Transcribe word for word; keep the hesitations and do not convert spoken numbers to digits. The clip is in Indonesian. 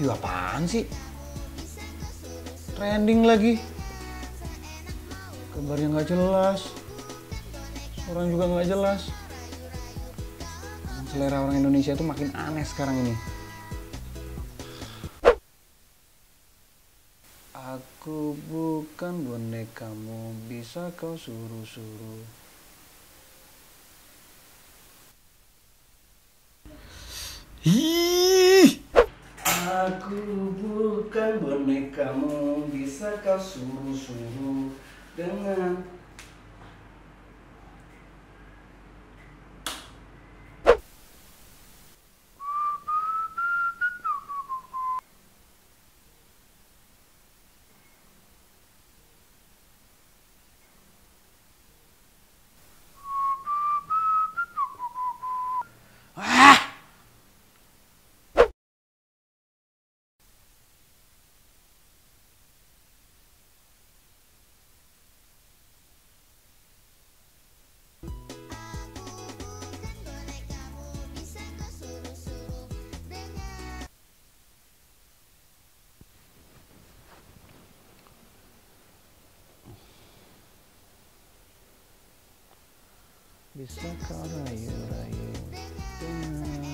Video apaan sih? Trending lagi. Kabarnya nggak jelas. Orang juga nggak jelas. Selera orang Indonesia tuh makin aneh sekarang ini. Aku bukan bonekamu, bisa kau suruh-suruh. Ih! Aku bukan bonekamu, bisa kau suruh-suruh dengan bisa kau rayu-rayu dengan